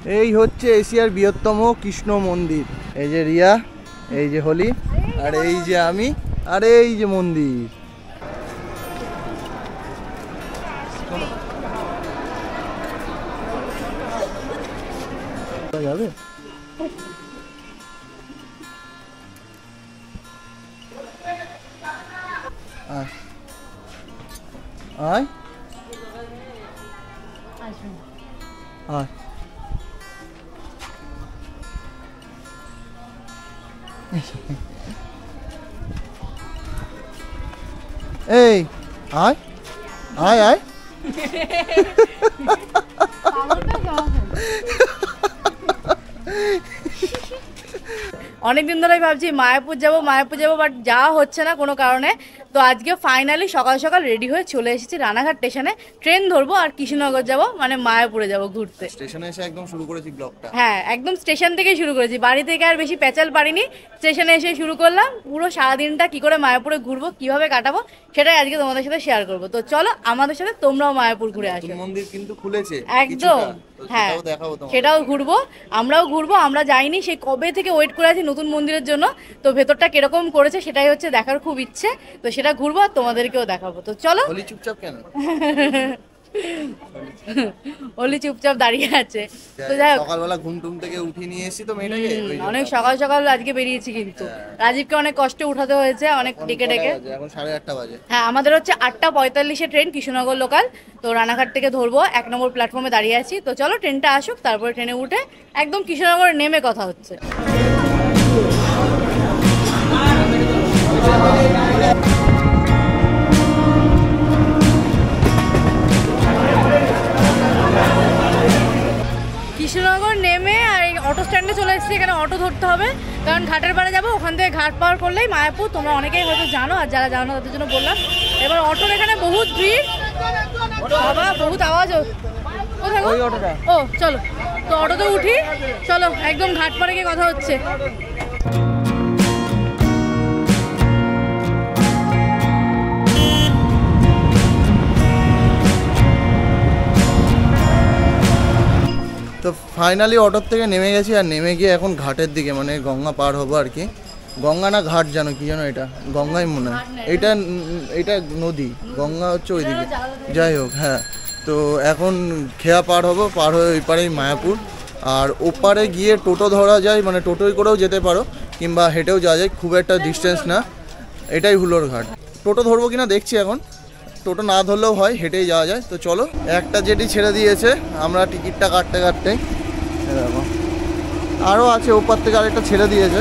এই হচ্ছে এশিয়ার বৃহত্তম কৃষ্ণ মন্দির। এই যে রিয়া, এই যে হোলি, আর এই যে আমি, আর এই যে মন্দির। যাবে আয় আয় এই আয় আয় আয় অনেকদিন ধরেই ভাবছি মায়াপুর যাবো বাট যাওয়া হচ্ছে না কোনো কারণে। তো আজকে ফাইনালি সকাল সকাল রেডি হয়ে চলে এসেছি রানাঘাট স্টেশনে। ট্রেন ধরবো আর কৃষ্ণনগর যাব, মানে মায়াপুরে যাব ঘুরতে। স্টেশনে এসে একদম শুরু করেছি ব্লগটা। হ্যাঁ, একদম স্টেশন থেকেই শুরু করেছি, বাড়ি থেকে আর বেশি পেঁচাল পারিনি, স্টেশনে এসে শুরু করলাম। পুরো সারাদিনটা কি করে মায়াপুরে ঘুরবো, কিভাবে কাটাবো, সেটাই আজকে তোমাদের সাথে শেয়ার করবো। তো চলো আমাদের সাথে তোমরাও মায়াপুর ঘুরে আসো। মন্দির কিন্তু খুলেছে একদম, হ্যাঁ সেটাও ঘুরবো, আমরাও ঘুরবো। আমরা যাইনি, সেই কবে থেকে ওয়েট করে আছি নতুন মন্দিরের জন্য। তো ভেতরটা কিরকম করেছে সেটাই হচ্ছে দেখার খুব ইচ্ছে। তো সেটা ঘুরবো আর তোমাদেরকেও দেখাবো। তো চলো। হোলি চুপচাপ কেন? হোলি চুপচাপ দাঁড়িয়ে আছে। তো যাই হোক, সকালবেলা ঘুম টুম থেকে উঠে নিয়ে এসেছি তো মেয়েটাকে, অনেক সকাল সকাল আজকে বেরিয়েছি, কিন্তু রাজীবকে অনেক কষ্টে উঠাতে হয়েছে, অনেক ডেকে ডেকে। এখন 8:30 বাজে। হ্যাঁ, আমাদের হচ্ছে 8:45 ট্রেন, কৃষ্ণনগর লোকাল। তো রানাঘাট থেকে ধরবো, 1 নম্বর প্ল্যাটফর্মে দাঁড়িয়ে আছি। তো চলো ট্রেনটা আসুক, তারপরে ট্রেনে উঠে একদম কৃষ্ণনগরে নেমে কথা হচ্ছে। কৃষ্ণনগর নেমে আর অটো স্ট্যান্ডে চলে এসেছি। এখানে অটো ধরতে হবে, কারণ ঘাটের পাড়ে যাবো। ওখান থেকে ঘাট পার করলেই মায়াপুর। তোমরা অনেকেই হয়তো জানো, আর যারা জানো তাদের জন্য বললাম। এবার অটোর এখানে বহুত ভিড়, বাবা বহুত আওয়াজ। কোথায় ও, চলো তো অটোতে উঠি, চলো একদম ঘাট পাড়ে গিয়ে কথা হচ্ছে। তো ফাইনালি অটোর থেকে নেমে গেছি, আর নেমে গিয়ে এখন ঘাটের দিকে, মানে গঙ্গা পার হবো আর কি। গঙ্গা না ঘাট জানো কি জানো? এটা গঙ্গাই মনে হয়, এটা নদী, গঙ্গা হচ্ছে ওইদিকে। যাই হোক, হ্যাঁ। তো এখন খেয়া পার হবো, পার হয়ে ওই পারেই মায়াপুর। আর ওপারে গিয়ে টোটো ধরা যায়, মানে টোটোয় করেও যেতে পারো, কিংবা হেঁটেও যাওয়া যায়, খুব একটা ডিস্টেন্স না। এটাই হুলোর ঘাট। টোটো ধরবো কিনা দেখছি এখন, টোটো না ধরলেও হয়, হেঁটেই যাওয়া যায়। তো চলো, একটা জেটি ছেড়ে দিয়েছে, আমরা টিকিটটা কাটতে কাটতে দেখো আরও আছে। ওপার থেকে আরেকটা ছেড়ে দিয়েছে,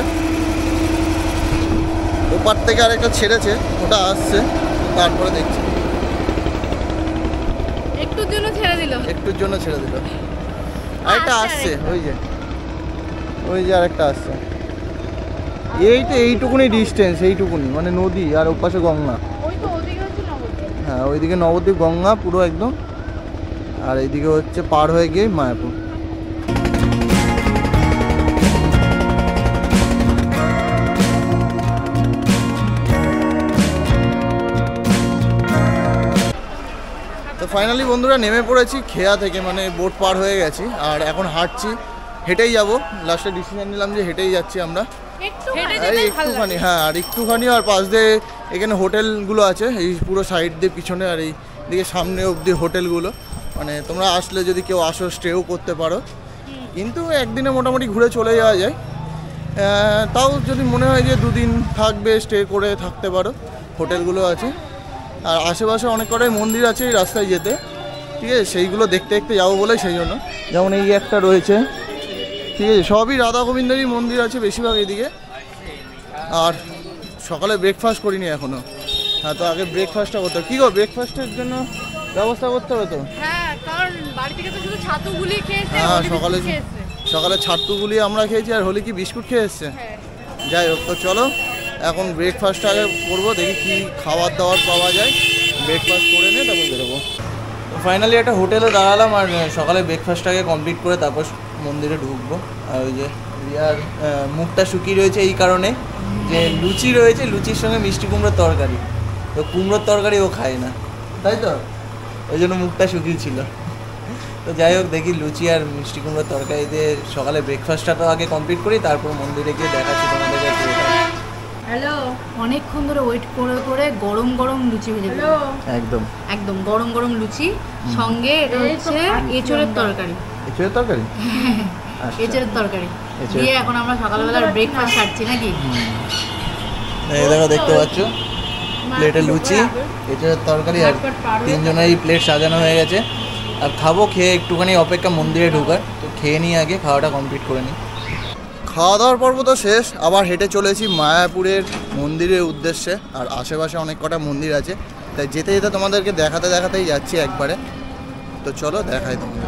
ওপার থেকে আরেকটা ছেড়েছে, ওটা আসছে, তারপরে দেখছি। একটুর জন্য ছেড়ে দিল, আরেকটা আসছে, ওই যে আরেকটা আসছে। এইটুকুনি ডিস্টেন্স, এইটুকুনি, মানে নদী আর ওপাশে গঙ্গা। হ্যাঁ, ওইদিকে নবদ্বীপ, গঙ্গা পুরো একদম, আর এইদিকে হচ্ছে পার হয়ে গিয়ে মায়াপুর। তো ফাইনালি বন্ধুরা নেমে পড়েছি খেয়া থেকে, মানে বোট পার হয়ে গেছি, আর এখন হাঁটছি, হেঁটেই যাব। লাস্টে ডিসিশন নিলাম যে হেঁটেই যাচ্ছি আমরা। একটুখানি, হ্যাঁ, আর একটুখানি। আর পাশ দিয়ে এখানে হোটেলগুলো আছে, এই পুরো সাইড দিয়ে পিছনে, আর এই দিকে সামনে অবধি হোটেলগুলো। মানে তোমরা আসলে যদি কেউ আসো, স্টেও করতে পারো, কিন্তু একদিনে মোটামুটি ঘুরে চলে যাওয়া যায়। তাও যদি মনে হয় যে 2 দিন থাকবে, স্টে করে থাকতে পারো, হোটেলগুলো আছে। আর আশেপাশে অনেক কটাই মন্দির আছে এই রাস্তায় যেতে, ঠিক আছে? সেইগুলো দেখতে দেখতে যাবো বলে, সেই জন্য। যেমন এই একটা রয়েছে, ঠিক আছে, সবই রাধা গোবিন্দেরই মন্দির আছে বেশিরভাগ এদিকে। আর সকালে ব্রেকফাস্ট করিনি এখনো। হ্যাঁ, তো আগে ব্রেকফাস্টটা করতে হবে। কী গো, ব্রেকফাস্টের জন্য ব্যবস্থা করতে হবে তো? হ্যাঁ, কারণ বাড়ি থেকে তো শুধু ছাতুগুলি খেয়েছে। হ্যাঁ, সকালে ছাতুগুলি আমরা খেয়েছি, আর হোলি কি বিস্কুট খেয়ে এসছে। যাই হোক, তো চলো এখন ব্রেকফাস্ট আগে করবো, দেখি কি খাবার দাবার পাওয়া যায়। ব্রেকফাস্ট করে নিয়ে তারপর বেরোবো। ফাইনালি একটা হোটেলে দাঁড়ালাম, আর সকালে ব্রেকফাস্টটাকে কমপ্লিট করে তারপর মন্দিরে ঢুকবো। আর ওই যে রিয়ার মুখটা শুকিয়ে রয়েছে এই কারণে যে লুচি রয়েছে, লুচির সঙ্গে মিষ্টি কুমড়োর তরকারি। তো কুমড়োর তরকারি ও খায় না, তাই তো, ওই জন্য মুখটা শুকিয়ে ছিল। তো যাই হোক, দেখি লুচি আর মিষ্টি কুমড়োর তরকারি দিয়ে সকালে ব্রেকফাস্টটা তো আগে কমপ্লিট করি, তারপর মন্দিরে গিয়ে দেখাচ্ছি তোমাদেরকে। হ্যালো, অনেকক্ষণ ধরে ওয়েট করে করে গরম গরম লুচি ভেজে দিল। একদম একদম গরম গরম লুচি, সঙ্গে এটা হচ্ছে এঁচোড়ের তরকারি। এঁচোড়ের তরকারি? এঁচোড়ের তরকারি দিয়ে এখন আমরা সকালবেলার ব্রেকফাস্ট খাচ্ছি নাকি? এই দেখো, দেখতে পাচ্ছ প্লেটে লুচি, এঁচোড়ের তরকারি, আর তিনজনেরই প্লেট সাজানো হয়ে গেছে। আর খাবো, খেয়ে একটুখানি অপেক্ষা মন্দিরে ঢোকার, তো খেয়ে নিই আগে, খাওয়াটা কমপ্লিট করে নিই। খাওয়া দাওয়ার পর্ব তো শেষ, আবার হেঁটে চলেছি মায়াপুরের মন্দিরের উদ্দেশ্যে। আর আশেপাশে অনেক কটা মন্দির আছে, তাই যেতে যেতে তোমাদেরকে দেখাতে দেখাতেই যাচ্ছি একবারে। তো চলো দেখাই তোমাদের।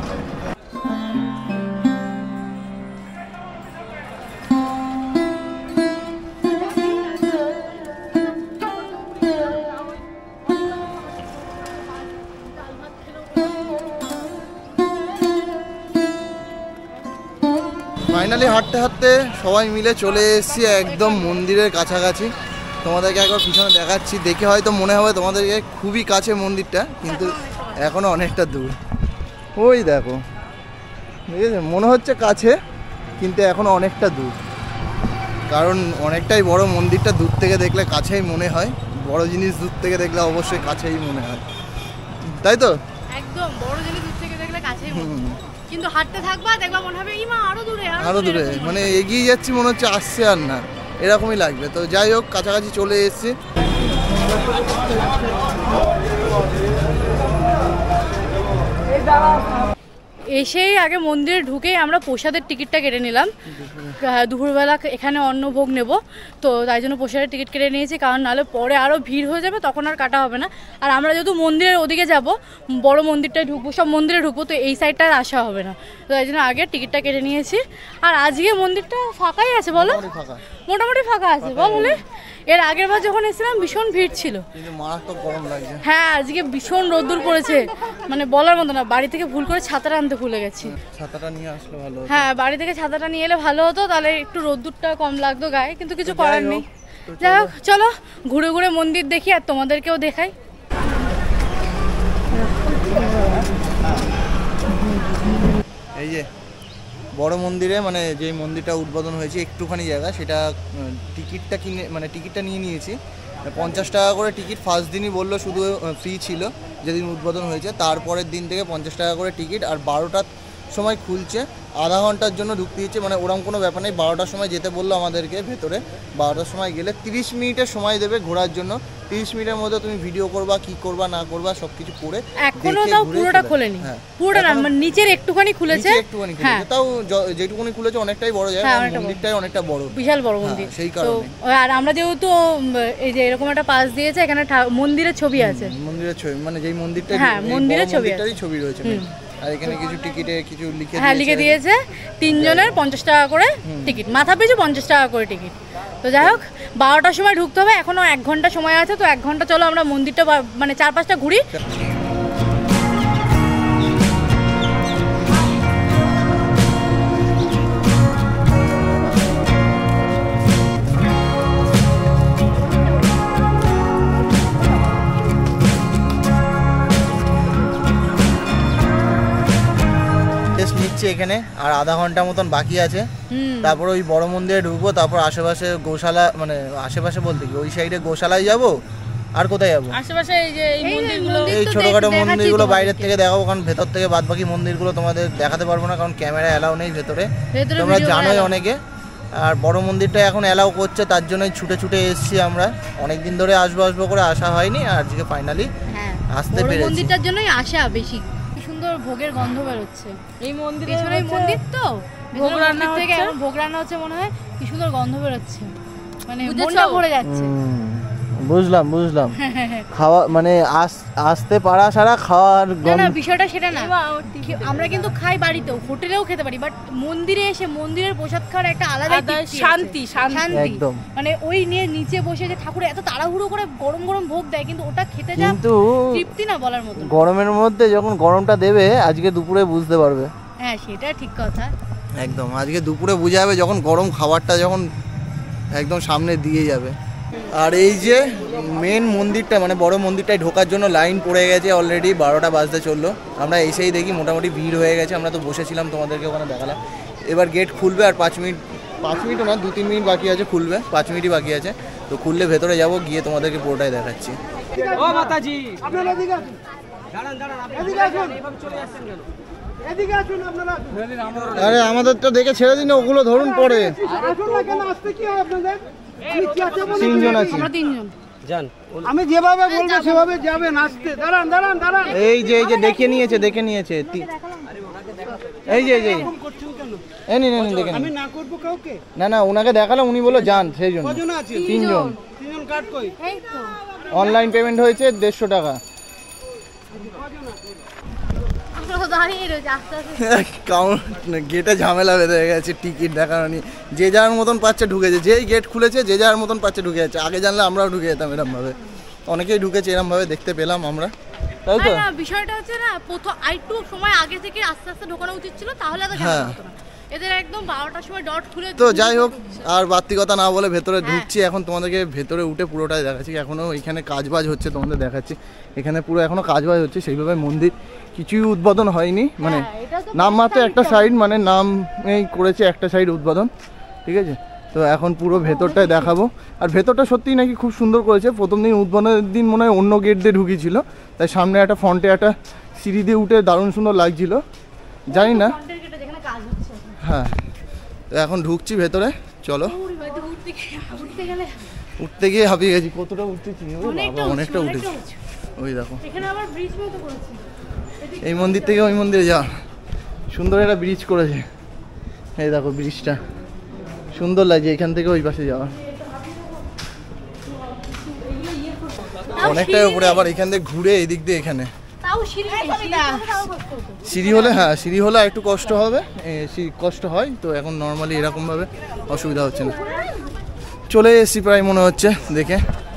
ফাইনালি হাঁটতে হাঁটতে সবাই মিলে চলে এসেছি একদম মন্দিরের কাছাকাছি। তোমাদেরকে একবার পিছনে দেখাচ্ছি, দেখে হয়তো মনে হবে তোমাদেরকে খুবই কাছে মন্দিরটা, কিন্তু এখনও অনেকটা দূর। ওই দেখো, ঠিক আছে, মনে হচ্ছে কাছে কিন্তু এখনও অনেকটা দূর, কারণ অনেকটাই বড়। মন্দিরটা দূর থেকে দেখলে কাছেই মনে হয়, বড় জিনিস দূর থেকে দেখলে অবশ্যই কাছেই মনে হয়, তাই তো? একদম বড় জিনিস দূর থেকে দেখলে কাছেই মনে হয়, কিন্তু হাঁটতে থাকবা দেখবা মনে হবে ইমা আরো দূরে আরো দূরে, মানে এগিয়ে যাচ্ছি মনে হচ্ছে আসছে আর না, এরকমই লাগবে। তো যাই হোক, কাছাকাছি চলে এসেছি। এসেই আগে মন্দিরে ঢুকেই আমরা প্রসাদের টিকিটটা কেটে নিলাম। দুপুরবেলা এখানে অন্নভোগ নেব, তো তাই জন্য প্রসাদের টিকিট কেটে নিয়েছি, কারণ নাহলে পরে আরও ভিড় হয়ে যাবে, তখন আর কাটা হবে না। আর আমরা যেহেতু মন্দিরের ওদিকে যাব, বড় মন্দিরটায় ঢুকবো, সব মন্দিরে ঢুকবো, তো এই সাইডটা আর আসা হবে না, তো তাই জন্য আগে টিকিটটা কেটে নিয়েছি। আর আজকে মন্দিরটা ফাঁকাই আছে, বলো? মোটামুটি ফাঁকা আছে বলে। এর আগের বার যখন এসেছিলাম ভীষণ ভিড় ছিল, মারাত্মক গরম লাগছে। হ্যাঁ, আজকে ভীষণ রোদ্দুর পড়েছে, মানে বলার মতো না। বাড়ি থেকে ভুল করে ছাতাটা আনতে ভুলে গেছি। ছাতাটা নিয়ে আসলে ভালো হতো। হ্যাঁ, বাড়ি থেকে ছাতাটা নিয়ে এলে ভালো হতো, তাহলে একটু রোদ্দুরটা কম লাগতো গায়ে, কিন্তু কিছু করার নেই। যাই হোক, চলো ঘুরে ঘুরে মন্দির দেখি আর তোমাদেরকেও দেখাই। এই যে বড় মন্দিরে, মানে যে মন্দিরটা উদ্বোধন হয়েছে একটুখানি জায়গা, সেটা টিকিটটা কিনে, মানে টিকিটটা নিয়ে নিয়েছি। 50 টাকা করে টিকিট। ফার্স্ট দিনই বললো শুধু ফ্রি ছিল যেদিন উদ্বোধন হয়েছে, তারপরের দিন থেকে 50 টাকা করে টিকিট। আর 12টার সময় খুলছে, আধা ঘন্টার জন্য ঢুকতে দিচ্ছে, মানে ওরকম কোনো ব্যাপার নেই। 12টার সময় যেতে বললো আমাদেরকে ভেতরে। 12টার সময় গেলে 30 মিনিটের সময় দেবে ঘোরার জন্য। 30 মিনিটের মধ্যে তুমি ভিডিও করবা, কি করবা না করবা সব কিছু করে। এখনো তাও পুরোটা খোলেনি, পুরোটা না, মানে নিচের একটুখানি খুলেছে, একটুখানি খুলেছে, তাও যেটুকুনি খুলেছে অনেকটাই বড় জায়গা, মন্দিরটাই অনেকটা বড়, বিশাল বড় মন্দির, সেই কারণে। আর আমরা যেহেতু এই যে এরকম একটা পাস দিয়েছে, এখানে মন্দিরের ছবি আছে, মন্দিরের ছবি, মানে যেই মন্দিরটা, হ্যাঁ মন্দিরের ছবি রয়েছে। আর এখানে কিছু টিকিটে কিছু লিখে দিয়েছে, 3 জনের 50 টাকা করে টিকিট, মাথা পিছু 50 টাকা করে টিকিট। তো যাই হোক, 12টার সময় ঢুকতে হবে, এখনো 1 ঘন্টা সময় আছে, তো 1 ঘন্টা চলো আমরা মন্দিরটা মানে 4-5টা ঘুরি। এখানে আর আধা ঘন্টা মতন বাকি আছে, তারপর ওই বড় মন্দিরে ঢুকবো, তারপর আশেপাশে গোশালা, মানে আশেপাশে বলতে কি ওই সাইডে গোশালায় যাবো। আর কোথায় যাবো? আশেপাশে এই যে এই মন্দিরগুলো, এই ছোটখাটো মন্দিরগুলো বাইরের থেকে দেখাবো, কারণ ভেতর থেকে বাদ বাকি মন্দিরগুলো তোমাদের দেখাতে পারবো না, কারণ ক্যামেরা অ্যালাউ নেই ভেতরে, তোমরা জানোই অনেকে। আর বড় মন্দিরটা এখন অ্যালাউ করছে, তার জন্যই ছুটে ছুটে এসেছি আমরা। অনেকদিন ধরে আসবো করে আসা হয়নি, আর আজকে ফাইনালি আসতে পেরেছি। মন্দিরটার জন্যই আসা বেশি। সুন্দর ভোগের গন্ধ বেরোচ্ছে এই মন্দিরে, মন্দির তো ভোগ রান্না থেকে এখন ভোগ রান্না হচ্ছে, মনে হয় কি সুন্দর গন্ধ বেরোচ্ছে, মানে মনটা ভরে যাচ্ছে। বুঝলাম খাওয়া মানে আসতে পারা ছাড়া খাওয়ার না, বিষয়টা সেটা না। আমরা কিন্তু খাই বাড়িতেও, হোটেলেও খেতে পারি, বাট মন্দিরে এসে মন্দিরের প্রসাদ খাওয়ার একটা আলাদা শান্তি, একদম। মানে ওই নিয়ে নিচে বসে যে ঠাকুর এত তাড়াহুড়ো করে গরম গরম ভোগ দেয়, কিন্তু ওটা খেতে যা তৃপ্তি না বলার মতো। গরমের মধ্যে যখন গরমটা দেবে, আজকে দুপুরে বুঝতে পারবে। হ্যাঁ, সেটা ঠিক কথা, একদম। আজকে দুপুরে বুঝে যাবে যখন গরম খাবারটা যখন একদম সামনে দিয়ে যাবে। আর এই যে মেন মন্দিরটা মানে বড় মন্দিরটায় ঢোকার জন্য লাইন পড়ে গেছে অলরেডি, 12টা বাজতে চললো। আমরা এসেই দেখি মোটামুটি ভিড় হয়ে গেছে, আমরা তো বসেছিলাম তোমাদেরকে ওখানে দেখালাম। এবার গেট খুলবে আর 5 মিনিটও না 2-3 মিনিট বাকি আছে, খুলবে 5 মিনিটই বাকি আছে। তো খুললে ভেতরে যাব, গিয়ে তোমাদেরকে পুরোটাই দেখাচ্ছি। ও মাতাজি আপনারা এদিকে আসুন, দাঁড়ান এদিকে আসুন, এইভাবে চলে আসছেন কেন? এদিকে আসুন আপনারা। আরে আমাদের তো দেখে ছেড়ে দিন, ওগুলো ধরুন পরে। আসুন না কেন, আসতে কি হয় আপনাদের? আমি কি আছে বলুন? 3 জন আছি। আমরা 3 জন যান, আমি যেভাবে বলবো সেভাবে যাবেন। আসতে দাঁড়ান। এই যে দেখে নিয়েছে এই যে করছেন কেন? এই নিন দেখে আমি না করবো কাউকে? না ওনাকে দেখালাম, উনি বললো যান, সেই জন্য। কজন আছে? 3 জন। 3 জন কাট কই? এই তো অনলাইন পেমেন্ট হয়েছে 150 টাকা। আমরা তো দাঁড়িয়ে রয়েছে আস্তে আস্তে। গেটে ঝামেলা বেঁধে গেছে, টিকিট দেখানো নিয়ে। যে যার মতন পাচ্ছে ঢুকেছে, যেই গেট খুলেছে যে যার মতন পাচ্ছে ঢুকে যাচ্ছে। আগে জানলে আমরাও ঢুকে যেতাম এরমভাবে, অনেকেই ঢুকেছে এরমভাবে, দেখতে পেলাম আমরা, তাই তো। না বিষয়টা হচ্ছে না, প্রথম আরেকটু সময় আগে থেকে আস্তে আস্তে ঢোকানো উচিত ছিল, তাহলে এত ঝামেলা হতো না। এদের একদম 12টার সময় ডট খুলে। তো যাই হোক, আর বাড়তি কথা না বলে ভেতরে ঢুকছি। এখন তোমাদেরকে ভেতরে উঠে পুরোটাই দেখাচ্ছি। এখনও এখানে কাজবাজ হচ্ছে, তোমাদের দেখাচ্ছি। এখানে পুরো এখনও কাজবাজ হচ্ছে, সেইভাবে মন্দির কিছুই উদ্বোধন হয়নি, মানে নামমাত্র একটা সাইড, মানে নাম এই করেছে একটা সাইড উদ্বোধন, ঠিক আছে। তো এখন পুরো ভেতরটায় দেখাবো। আর ভেতরটা সত্যিই নাকি খুব সুন্দর করেছে। প্রথম দিন উদ্বোধনের দিন মনে হয় অন্য গেট দিয়ে ঢুকিয়েছিল, তাই সামনে একটা ফ্রন্টে একটা সিঁড়ি দিয়ে উঠে দারুণ সুন্দর লাগছিল, জানি না। হ্যাঁ, তো এখন ঢুকছি ভেতরে, চলো। উঠতে গিয়ে হাঁপিয়ে গেছি, কতটা উঠতেছি, অনেকটা উঠেছি। ওই দেখো, এই মন্দির থেকে ওই মন্দিরে যাওয়া সুন্দর একটা ব্রিজ করেছে। এই দেখো ব্রিজটা সুন্দর লাগছে, এখান থেকে ওই পাশে যাওয়া অনেকটাই উপরে। আবার এখান থেকে ঘুরে এই দিক দিয়ে এখানে সিঁড়ি হলে, হ্যাঁ সিঁড়ি হলে একটু কষ্ট হবে, কষ্ট হয়। তো এখন নর্মালি এরকমভাবে অসুবিধা হচ্ছে না। চলে এসেছি প্রায় মনে হচ্ছে দেখে।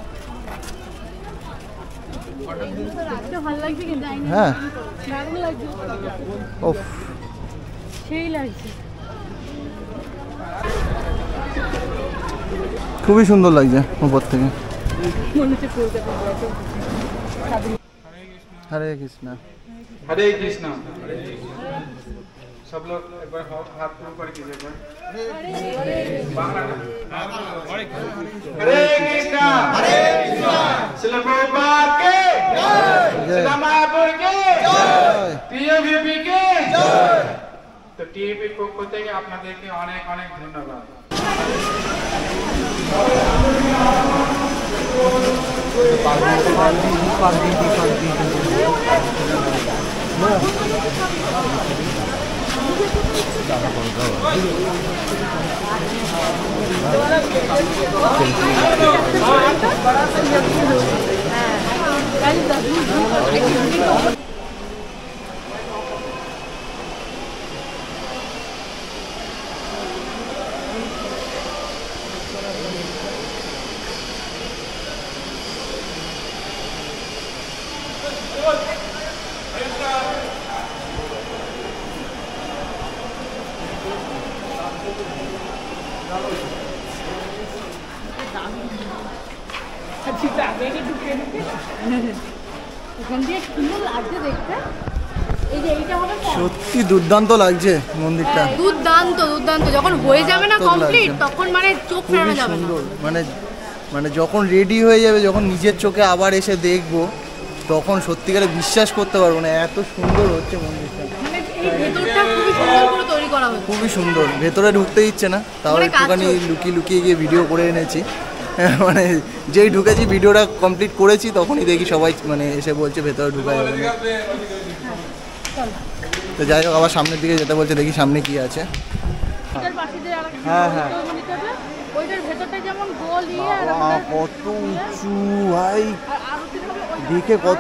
হ্যাঁ ওফ, খুবই সুন্দর লাগছে উপর থেকে। हरे कृष्णा हरे कृष्णा। सब लोग एक बार हाथ ऊपर कीजिए। हरे कृष्णा श्रील प्रभुपाद के जय, श्रील महापुर के जय, टीएवीपी के जय। तो टीएवी পক্ষ থেকে আপনাদেরকে অনেক অনেক ধন্যবাদ। সত্যি দুর্দান্ত লাগছে মন্দিরটা, দুর্দান্ত যখন হয়ে যাবে না কমপ্লিট, তখন মানে চোখ ফেরানো যাবে না। মানে যখন রেডি হয়ে যাবে, যখন নিজের চোখে আবার এসে দেখবো, তখন সত্যিকারে বিশ্বাস করতে পারবো না এত সুন্দর হচ্ছে মন্দিরটা। খুবই সুন্দর, ভেতরে ঢুকতে দিচ্ছে না, তাও একটুখানি লুকিয়ে গিয়ে ভিডিও করে এনেছি। মানে যেই ঢুকেছি ভিডিওটা কমপ্লিট করেছি, তখনই দেখি সবাই মানে এসে বলছে ভেতরে ঢুকা যাবে না। তো যাই হোক, আবার সামনের দিকে যেতে বলছে, দেখি সামনে কি আছে। হ্যাঁ হ্যাঁ, কত উঁচু ভাই, দেখে কত।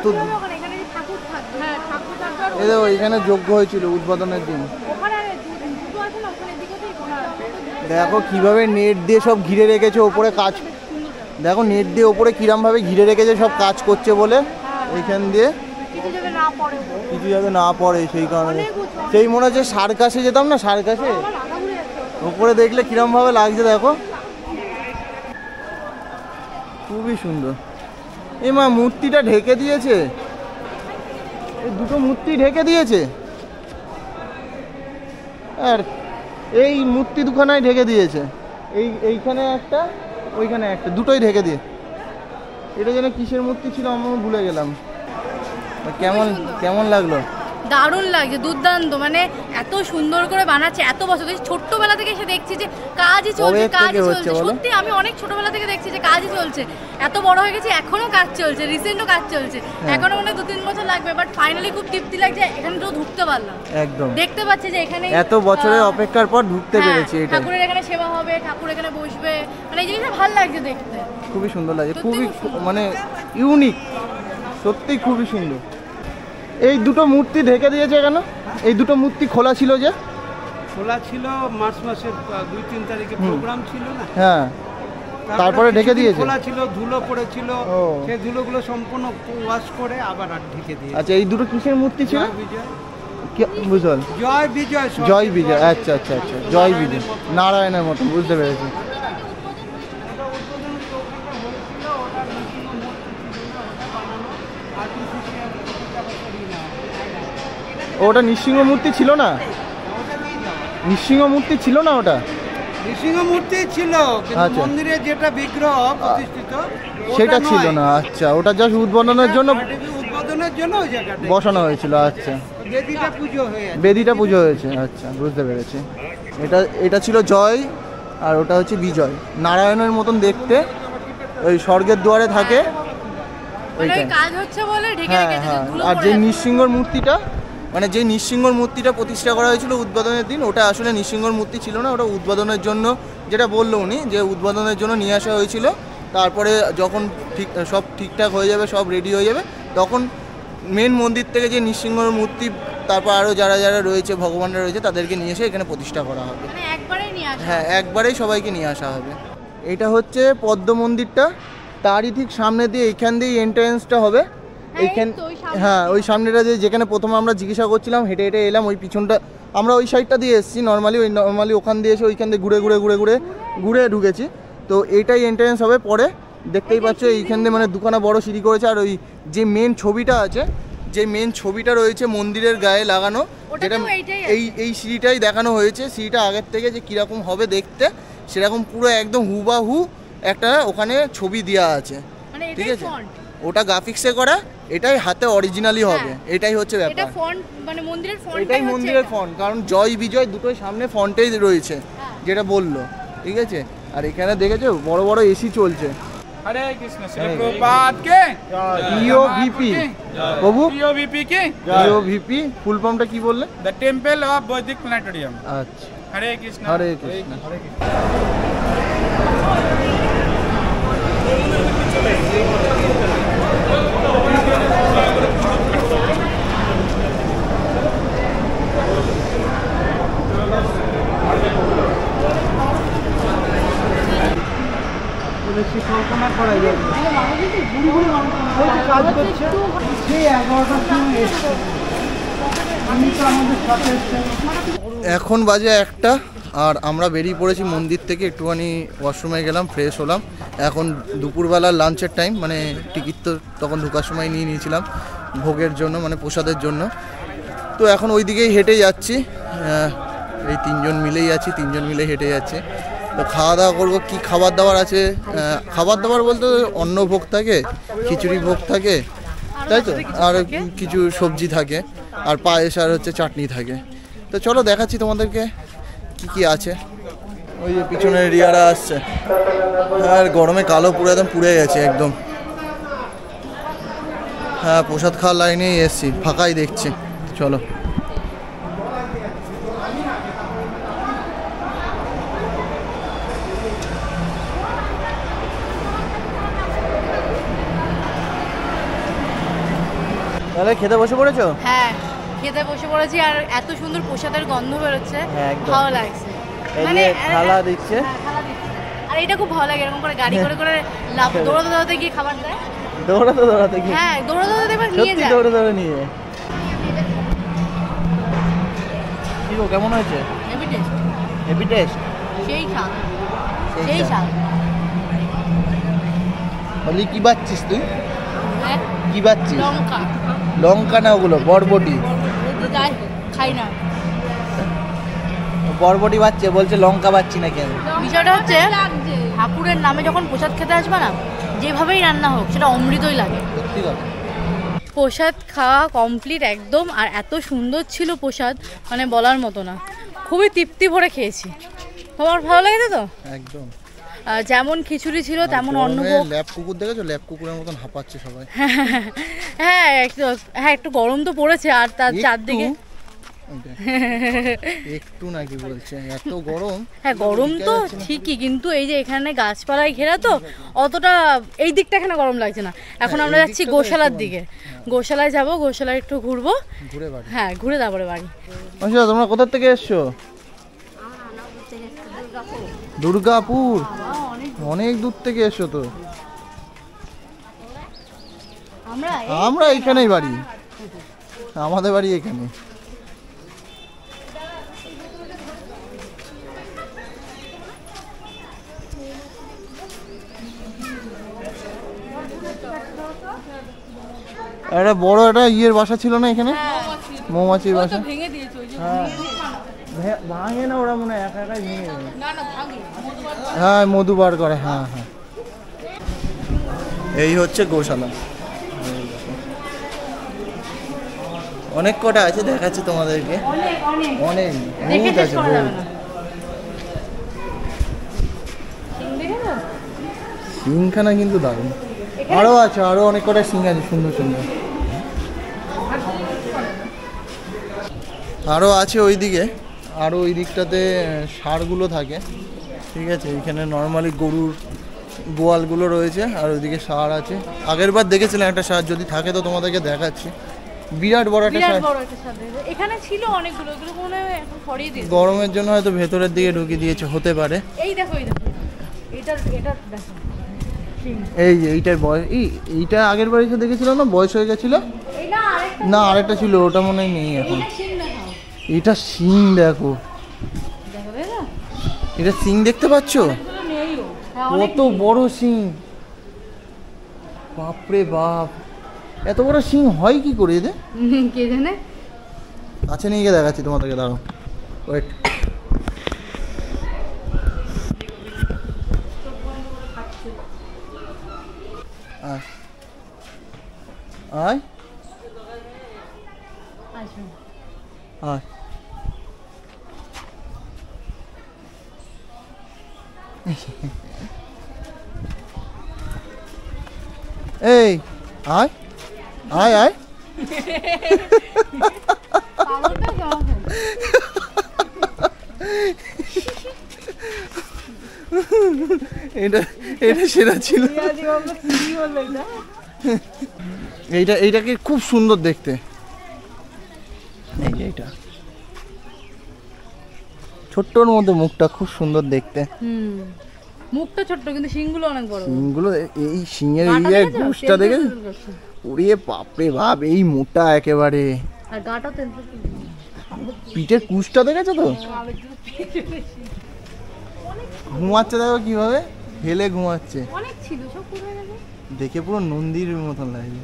এই দেখো এখানে যজ্ঞ হয়েছিল উদ্বোধনের দিন। দেখো কিভাবে নেট দিয়ে সব ঘিরে রেখেছে ওপরে কাজ। দেখো নেট দিয়ে ওপরে কিরম ভাবে ঘিরে রেখেছে, সব কাজ করছে বলে এইখান দিয়ে কিছু যাতে না পড়ে, সেই কারণে। সেই মনে হচ্ছে সার্কাসে যেতাম না, সার্কাসে ওপরে দেখলে কিরম ভাবে লাগছে। দেখো খুবই সুন্দর। এ মা, মূর্তিটা ঢেকে দিয়েছে, এই দুটো মূর্তি ঢেকে দিয়েছে, আর এই মূর্তি দুখানায় ঢেকে দিয়েছে, এইখানে একটা ওইখানে একটা, দুটোই ঢেকে দিয়ে। এটা যেন কিসের মূর্তি ছিল আমি ভুলে গেলাম। কেমন কেমন লাগলো? দারুণ লাগছে, দুর্দান্ত। মানে এত সুন্দর করে বানাচ্ছে, এত বছর ছোট্টবেলা থেকে এসে দেখছি যে কাজই চলছে, কাজই চলছে। সত্যি আমি অনেক ছোটবেলা থেকে দেখছি যে কাজই চলছে, এত বড় হয়ে গেছি এখনো কাজ চলছে, রিসেন্টও কাজ চলছে, এখনো মনে 2-3 বছর লাগবে, বাট ফাইনালি খুব তৃপ্তি লাগছে। এখানে তো ঢুকতে পারলাম, একদম দেখতে পাচ্ছি যে এখানে এত বছরের অপেক্ষার পর ঢুকতে পেরেছি। এটা ঠাকুরের এখানে সেবা হবে, ঠাকুর এখানে বসবে, মানে এই জিনিসটা ভালো লাগছে দেখতে, খুবই সুন্দর লাগছে, খুবই মানে ইউনিক, সত্যি খুবই সুন্দর। এই দুটো মূর্তি ঢেকে দিয়েছে কেন? এই দুটো মূর্তি খোলা ছিল, যে খোলা ছিল মার্চ মাসের 2-3 তারিখে প্রোগ্রাম ছিল না, হ্যাঁ, তারপরে ঢেকে দিয়েছে। খোলা ছিল, ধুলো পড়েছিল, সেই ধুলোগুলো সম্পূর্ণ ওয়াশ করে আবার ঢেকে দিয়েছে। আচ্ছা, এই দুটো কিসের মূর্তি ছিল? বুঝল, জয় বিজয়, জয় বিজয়, আচ্ছা আচ্ছা আচ্ছা, জয় বিজয়, নারায়ণের মতো, বুঝতে পেরেছি। ওটা নৃসিংহ মূর্তি ছিল না? নৃসিংহ মূর্তি ছিল না ওটা? নৃসিংহ মূর্তি ছিল, কিন্তু মন্দিরে যেটা বিগ্রহ প্রতিষ্ঠিত সেটা ছিল না। আচ্ছা, ওটা জাস্ট উদ্বোধনের জন্য ওই জায়গাটা বসানো হয়েছিল। আচ্ছা, বেদিটা পুজো হয়েছে। আচ্ছা, বুঝতে পেরেছি। এটা ছিল জয়, আর ওটা হচ্ছে বিজয়, নারায়ণের মতন দেখতে, ওই স্বর্গের দুয়ারে থাকে। হ্যাঁ হ্যাঁ, আর যে নৃসিংহর মূর্তিটা, মানে যে নৃসিংহর মূর্তিটা প্রতিষ্ঠা করা হয়েছিল উদ্বোধনের দিন, ওটা আসলে নৃসিংহর মূর্তি ছিল না, ওটা উদ্বোধনের জন্য, যেটা বললো উনি, যে উদ্বোধনের জন্য নিয়ে আসা হয়েছিল। তারপরে যখন সব ঠিকঠাক হয়ে যাবে, সব রেডি হয়ে যাবে, তখন মেন মন্দির থেকে যে নৃসিংহর মূর্তি, তারপর আরও যারা যারা রয়েছে, ভগবানরা রয়েছে, তাদেরকে নিয়ে এসে এখানে প্রতিষ্ঠা করা হবে। হ্যাঁ, একবারেই সবাইকে নিয়ে আসা হবে। এটা হচ্ছে পদ্ম মন্দিরটা, তারই ঠিক সামনে দিয়ে, এইখান দিয়ে এন্ট্রান্সটা হবে। এইখান, হ্যাঁ, ওই সামনেটা যেখানে প্রথমে আমরা জিজ্ঞাসা করছিলাম, হেঁটে হেঁটে এলাম, ওই পিছনটা আমরা ওই সাইডটা দিয়ে এসেছি নর্মালি ওখান দিয়ে এসে ওইখান দিয়ে ঘুরে ঢুকেছি। তো এইটাই এন্ট্রান্স হবে পরে, দেখতেই পাচ্ছ। এইখান দিয়ে মানে দুখানা বড় সিঁড়ি করেছে, আর ওই যে মেন ছবিটা আছে, যে মেন ছবিটা রয়েছে মন্দিরের গায়ে লাগানো, যেটা এই সিঁড়িটাই দেখানো হয়েছে। সিঁড়িটা আগের থেকে যে কীরকম হবে দেখতে, সেরকম পুরো একদম হুবাহু একটা ওখানে ছবি দেওয়া আছে, ঠিক আছে? ওটা গ্রাফিক্সে করা, এটাই হাতে অরিজিনালি হবে, এটাই হচ্ছে ব্যাপার। এটাই মন্দিরের ফন্ট, কারণ জয় বিজয় দুটোই সামনে ফন্টেই রয়েছে, যেটা বললো, ঠিক আছে? আর এখানে দেখেছো বড় বড় এসি চলছে। হরে কৃষ্ণ, শ্রী প্রভুপাদ কে ইওভিপি, প্রভু ইওভিপি কে ইওভিপি ফুল ফর্মটা কি বললে? The temple of Vedic planetarium. আচ্ছা, হরে কৃষ্ণ, হরে কৃষ্ণ। কল্পনা করা যায়, কাজ করছে সেই 11টার সময় এসছে, আমি তো আমাদের সাথে এসছে। এখন বাজে 1টা, আর আমরা বেরিয়ে পড়েছি মন্দির থেকে, একটুখানি ওয়াশরুমে গেলাম, ফ্রেশ হলাম। এখন দুপুরবেলার লাঞ্চের টাইম, মানে টিকিট তো তখন ঢোকার সময় নিয়ে নিয়েছিলাম ভোগের জন্য, মানে প্রসাদের জন্য। তো এখন ওই দিকেই হেঁটে যাচ্ছি, এই 3জন মিলেই আছি, 3জন মিলে হেঁটে যাচ্ছি। তো খাওয়া দাওয়া করবো, কী খাবার দাবার আছে, খাবার দাবার বলতে অন্ন ভোগ থাকে, খিচুড়ি ভোগ থাকে, তাই তো, আর কিছু সবজি থাকে, আর পায়েস, আর হচ্ছে চাটনি থাকে। তো চলো দেখাচ্ছি তোমাদেরকে কি কি আছে। ওই যে পিছনে রিয়ারা আসছে, আর গরমে কালো পুরো একদম পুড়ে গেছে একদম। হ্যাঁ, প্রসাদ খাওয়ার লাইনেই এসছি, ফাঁকাই দেখছি। চলো, তাহলে খেতে বসে পড়েছো? হ্যাঁ, খেতে বসে পড়েছি, আর এত সুন্দর প্রসাদের গন্ধ বেরোচ্ছে, ভালো লাগছে। মানে থালা দিচ্ছে, আর এটা খুব ভালো লাগে, এরকম করে গাড়ি করে করে দৌড়াতে গিয়ে খাবার দেয়, দৌড়াতে গিয়ে, হ্যাঁ, দৌড়াতে দেখবে নিয়ে যায়, দৌড়াতে নিয়ে। কি গো, কেমন হয়েছে? হেভি টেস্ট, হেভি টেস্ট, সেই স্বাদ, সেই স্বাদ। বলি কি বাচ্ছিস তুই? হ্যাঁ কি বাচ্ছিস? লঙ্কা লঙ্কা না, ওগুলো বরবটি। যাই খাই না। বরবটি বাচ্চা বলছে, লঙ্কা বাচ্চি না কেন? বিষয়টা হচ্ছে ঠাকুরের নামে যখন প্রসাদ খেতে আসবে না, যেভাবেই রান্না হোক সেটা অমৃতই লাগে। সত্যি কথা। প্রসাদ খাওয়া কমপ্লিট একদম, আর এত সুন্দর ছিল প্রসাদ, মানে বলার মতো না। খুবই তৃপ্তি ভরে খেয়েছি। তোমার ভালো লেগেছে তো? একদম। যেমন খিচুড়ি ছিল তেমন অন্নভোগ। ল্যাব কুকুর দেখেছো? ল্যাব কুকুরের মতন হাঁপাচ্ছে সবাই। হ্যাঁ একটু গরম তো পড়েছে, আর তার চারদিকে একটু নাকি বলছে এত গরম? হ্যাঁ গরম তো ঠিকই, কিন্তু এই যে এখানে গাছপালায় ঘেরা তো অতটা এই দিকটা এখানে গরম লাগছে না। এখন আমরা যাচ্ছি গোশালার দিকে। গোশালায় যাব, গোশালায় একটু ঘুরবো, ঘুরে বাড়ি। হ্যাঁ ঘুরে তারপরে বাড়ি। আচ্ছা তোমরা কোথা থেকে এসছো? দুর্গাপুর। অনেক দূর থেকে এসছো তো। আমরা এখানেই বাড়ি, আমাদের বাড়ি এখানে। একটা বড় একটা ইয়ের বাসা ছিল না এখানে, মৌমাছির বাসা। হ্যাঁ ভাঙে না ওরা, মনে হয় একা একাই ভেঙে যাবে। হ্যাঁ মধু বার করে। হ্যাঁ হ্যাঁ, এই হচ্ছে গোশালা। অনেক কটা আছে, দেখাচ্ছি তোমাদেরকে। অনেক বহুত আছে। সিংখানা কিন্তু দারুণ। আরো আছে, আরো অনেক কটা সিং আছে সুন্দর সুন্দর। আরো আছে ওইদিকে, আরো ওই দিকটাতে ষাঁড়গুলো থাকে। ঠিক আছে, এখানে নর্মালি গরুর গোয়ালগুলো রয়েছে, আর ওইদিকে ষাঁড় আছে। আগের বার দেখেছিলাম একটা ষাঁড়, যদি থাকে তো তোমাদেরকে দেখাচ্ছি। বিরাট বড় একটা ষাঁড় এখানে ছিল অনেকগুলো, এগুলো মনে হয় এখন সরিয়ে দিয়েছে। গরমের জন্য হয়তো ভেতরের দিকে ঢুকিয়ে দিয়েছে, হতে পারে। এই দেখো, এই দেখো, এটা দেখো। এই যে এইটার বয়স, এইটা আগের বার এসে দেখেছিলাম না, বয়স হয়ে গেছিল না। আরেকটা ছিল, ওটা মনে হয় নেই এখন। এটা সিং দেখো, এটা সিং দেখতে পাচ্ছ? কত বড় সিং, বাপরে বাপ! এত বড় সিং হয় কি করে এদের? কে জানে। কাছে নিয়ে গিয়ে দেখাচ্ছি তোমাদেরকে, দাঁড়াও, ওয়েট। আয় আয়। এই আয় আয় আয়। এটা এটা সেরা ছিল। এইটাকে খুব সুন্দর দেখতে। এই যে এটা ছোট্টর মধ্যে মুখটা খুব সুন্দর দেখতে। মুখটা ছোট্ট কিন্তু শিংগুলো অনেক বড়। শিংগুলো, এই শিংয়ের এই গুষ্টা দেখে, ওরে বাপরে বাপ! এই মোটা একেবারে। আর গাটা তেল, পিঠের কুচটা দেখেছো তো? ঘুমাচ্ছে দেখো কিভাবে, হেলে ঘুমাচ্ছে। অনেক ছিল, সব পুরো দেখে পুরো নন্দীর মতন লাগে।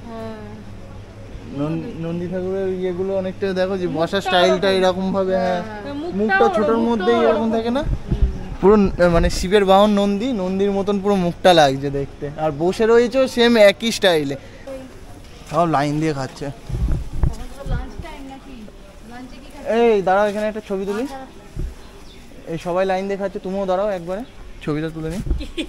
নন্দী ঠাকুরের ইয়েগুলো অনেকটা দেখো, যে বসার স্টাইলটা এরকম ভাবে। হ্যাঁ, মুখটা ছোটর মধ্যেই এরকম থাকে না, পুরো মানে শিবের বাহন নন্দী, নন্দীর মতন পুরো মুখটা লাগছে দেখতে। আর বসে রয়েছে সেম একই স্টাইলে, সব লাইন দিয়ে খাচ্ছে। এই দাঁড়াও, এখানে একটা ছবি তুলি। এই সবাই লাইন দিয়ে খাচ্ছে, তুমিও দাঁড়াও একবারে, ছবিটা তুলে নি।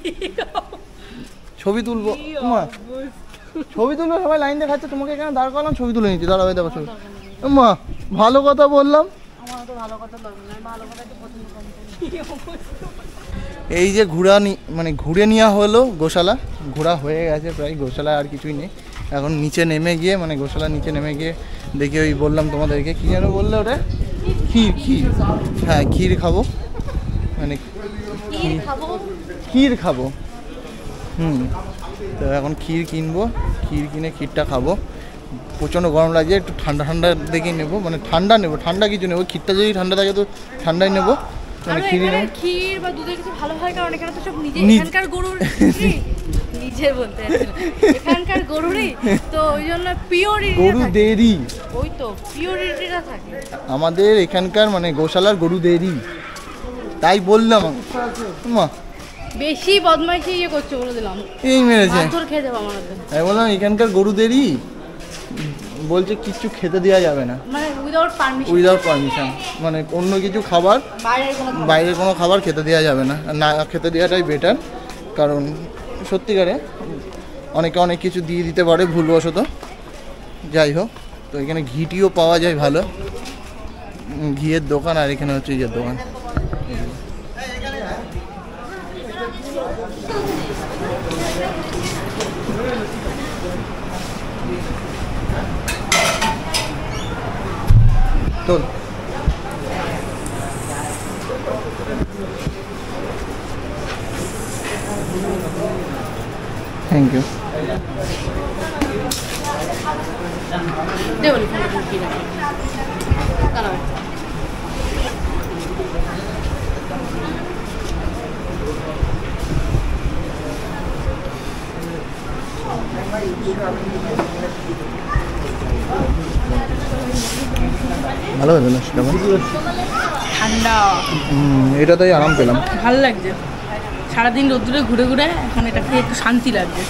ছবি তুলবো, ছবি তুলবো, সবাই লাইন দিয়ে খাচ্ছে, তোমাকে এখানে দাঁড় করালাম, ছবি তুলে নিচ্ছি। দাঁড়াও, দেখো ছবি। মা ভালো কথা বললাম। এই যে মানে ঘুরে নেওয়া হলো গোশালা, ঘোরা হয়ে গেছে প্রায়। গোশালা আর কিছুই নেই এখন। নিচে নেমে গিয়ে, মানে গোশালা নিচে নেমে গিয়ে দেখি, ওই বললাম তোমাদেরকে, কি যেন বললে ওটা, ক্ষীর। হ্যাঁ ক্ষীর খাবো, মানে ক্ষীর খাবো। তো এখন ক্ষীর কিনবো, ক্ষীর কিনে ক্ষীরটা খাবো। প্রচণ্ড গরম লাগছে, একটু ঠান্ডা ঠান্ডা দেখেই নেবো, মানে ঠান্ডা নেবো, ঠান্ডা কিছু নেবো। ক্ষীরটা যদি ঠান্ডা থাকে তো ঠান্ডাই নেবো, মানে ক্ষীর বা দুধের কিছু ভালো হয়, কারণ এখানে তো সব নিজে এখানকার গরুর নিজে বলতে যাচ্ছিলাম এখানকার গরুরই তো ওই জন্য পিওরিটি গরুদেরই, ওই তো পিওরিটিটা থাকে আমাদের এখানকার মানে গোশালার গরুদেরই, তাই বললাম। মা বেশি বদমাইশি ইয়ে করছে বলে দিলাম, এই মেরেছে, মাথর খেয়ে যাবো আমাদের। আমি বললাম এখানকার গরুদেরই, বলছে কিচ্ছু খেতে দেওয়া যাবে না মানে উইদাউট পারমিশন, মানে অন্য কিছু খাবার বাইরের কোনো খাবার খেতে দেওয়া যাবে না, না খেতে দেওয়াটাই বেটার। কারণ সত্যিকারে অনেকে অনেক কিছু দিয়ে দিতে পারে ভুলবশত। যাই হোক, তো এখানে ঘিটিও পাওয়া যায় ভালো, ঘিয়ের দোকান, আর এখানে হচ্ছে ইয়ের দোকান। তোল থ্যাংক ইউ। ভালো হতো না সেটা, ঠান্ডা, এটাতেই আরাম পেলাম, ভালো লাগছে। সারাদিন রোদ্দুরে ঘুরে ঘুরে এখন এটা খেয়ে একটু শান্তি লাগছে।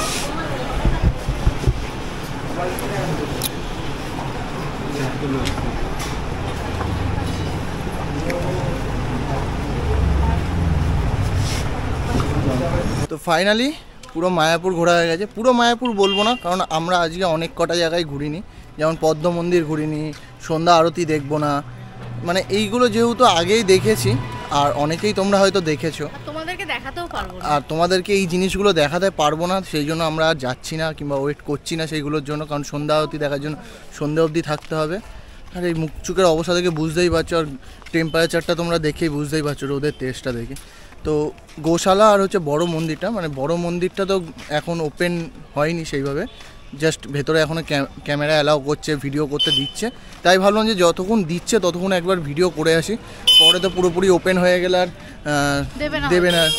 তো ফাইনালি পুরো মায়াপুর ঘোরা হয়ে গেছে। পুরো মায়াপুর বলবো না, কারণ আমরা আজকে অনেক কটা জায়গায় ঘুরিনি, যেমন পদ্ম মন্দির ঘুরিনি, সন্ধ্যা আরতি দেখবো না, মানে এইগুলো যেহেতু আগেই দেখেছি আর অনেকেই তোমরা হয়তো দেখেছো, তোমাদেরকে দেখাতেও পারবো না, আর তোমাদেরকে এই জিনিসগুলো দেখাতে পারবো না, সেই জন্য আমরা আর যাচ্ছি না কিংবা ওয়েট করছি না সেইগুলোর জন্য। কারণ সন্ধ্যা আরতি দেখার জন্য সন্ধ্যা অবধি থাকতে হবে। আর এই মুখ চুকের অবস্থা দেখে বুঝতেই পারছো, আর টেম্পারেচারটা তোমরা দেখেই বুঝতেই পারছো, রোদের তেজটা দেখে। তো গোশালা আর হচ্ছে বড় মন্দিরটা, মানে বড় মন্দিরটা তো এখন ওপেন হয়নি সেইভাবে, জাস্ট ভেতরে এখনও ক্যামেরা অ্যালাউ করছে, ভিডিও করতে দিচ্ছে, তাই ভাবলাম যে যতক্ষণ দিচ্ছে ততক্ষণ একবার ভিডিও করে আসি, পরে তো পুরোপুরি ওপেন হয়ে গেলে আর দেবে না,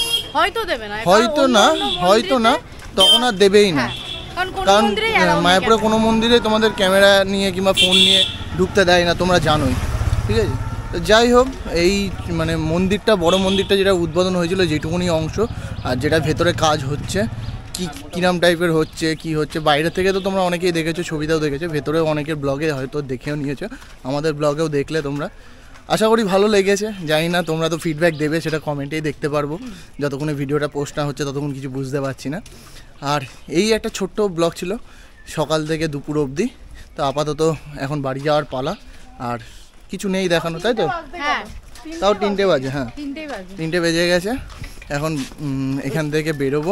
হয়তো না তখন আর দেবেই না। কারণ মায়াপুরে কোনো মন্দিরে তোমাদের ক্যামেরা নিয়ে কিংবা ফোন নিয়ে ঢুকতে দেয় না, তোমরা জানোই, ঠিক আছে। তো যাই হোক, এই মানে মন্দিরটা, বড় মন্দিরটা যেটা উদ্বোধন হয়েছিল যেটুকুনি অংশ, আর যেটা ভেতরে কাজ হচ্ছে, কিরম টাইপের হচ্ছে, কি হচ্ছে, বাইরে থেকে তো তোমরা অনেকেই দেখেছো, ছবিতেও দেখেছো, ভেতরেও অনেকের ব্লগে হয়তো দেখেও নিয়েছো, আমাদের ব্লগেও দেখলে তোমরা, আশা করি ভালো লেগেছে। জানি না, তোমরা তো ফিডব্যাক দেবে, সেটা কমেন্টেই দেখতে পারবো, যতক্ষণে ভিডিওটা পোস্ট না হচ্ছে ততক্ষণ কিছু বুঝতে পারছি না। আর এই একটা ছোট্ট ব্লগ ছিল সকাল থেকে দুপুর অবধি। তো আপাতত এখন বাড়ি যাওয়ার পালা, আর কিছু নেই দেখানো, তাই তো? তাও 3টে বাজে, হ্যাঁ 3টে বেজে গেছে। এখন এখান থেকে বেরোবো,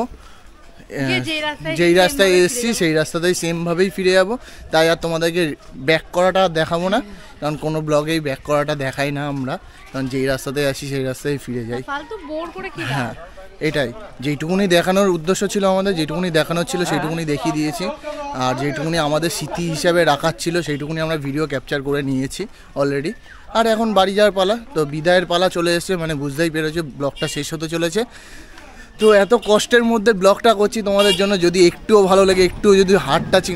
যেই রাস্তায় এসেছি সেই রাস্তাতেই সেমভাবেই ফিরে যাব। তাই আর তোমাদেরকে ব্যাক করাটা দেখাবো না, কারণ কোনো ব্লগেই ব্যাক করাটা দেখাই না আমরা, কারণ যেই রাস্তাতেই আসি সেই রাস্তায় ফিরে যাই। হ্যাঁ, এটাই যেইটুকুনি দেখানোর উদ্দেশ্য ছিল আমাদের, যেটুকুনি দেখানোর ছিল সেইটুকুনি দেখিয়ে দিয়েছি, আর যেটুকুনি আমাদের স্মৃতি হিসাবে রাখার ছিল সেইটুকুনি আমরা ভিডিও ক্যাপচার করে নিয়েছি অলরেডি। আর এখন বাড়ি যাওয়ার পালা, তো বিদায়ের পালা চলে এসেছে, মানে বুঝতেই পেরেছো ব্লগটা শেষ হতে চলেছে। তো এত কষ্টের মধ্যে ব্লগটা করছি তোমাদের জন্য, যদি একটুও ভালো লাগে, একটুও যদি হার্ট টাচিং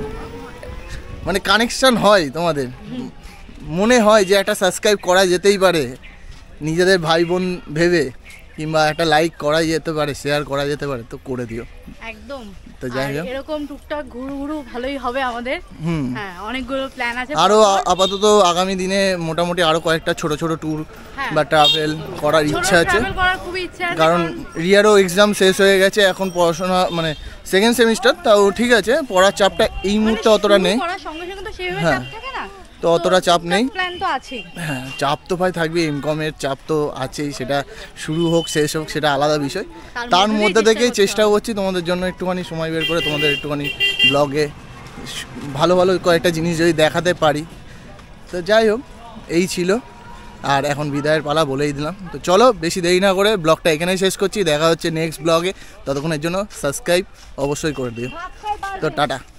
মানে কানেকশান হয়, তোমাদের মনে হয় যে একটা সাবস্ক্রাইব করা যেতেই পারে নিজেদের ভাই বোন ভেবে, কিংবা একটা লাইক করা যেতে পারে, শেয়ার করা যেতে পারে, তো করে দিও একদম। তো যাই হোক, এরকম টুকটাক ঘুরু ভালোই হবে আমাদের, হ্যাঁ অনেকগুলো প্ল্যান আছে। আরো আপাতত আগামী দিনে মোটামুটি আরো কয়েকটা ছোট ছোট ট্যুর বা ট্রাভেল করার ইচ্ছা আছে, কারণ রিয়ারও এক্সাম শেষ হয়ে গেছে, এখন পড়াশোনা মানে সেকেন্ড সেমিস্টার, তাও ঠিক আছে, পড়ার চাপটা এই মুহূর্তে অতটা নেই, হ্যাঁ তো অতটা চাপ নেই, হ্যাঁ চাপ তো ভাই থাকবে, এমকমের চাপ তো আছেই, সেটা শুরু হোক শেষ হোক সেটা আলাদা বিষয়। তার মধ্যে থেকেই চেষ্টা করছি তোমাদের জন্য একটুখানি সময় বের করে তোমাদের একটুখানি ব্লগে ভালো ভালো কয়েকটা জিনিস যদি দেখাতে পারি। তো যাই হোক, এই ছিল, আর এখন বিদায়ের পালা বলেই দিলাম। তো চলো বেশি দেরি না করে ব্লগটা এখানেই শেষ করছি, দেখা হচ্ছে নেক্সট ব্লগে, ততক্ষণের জন্য সাবস্ক্রাইব অবশ্যই করে দিও। তো টাটা।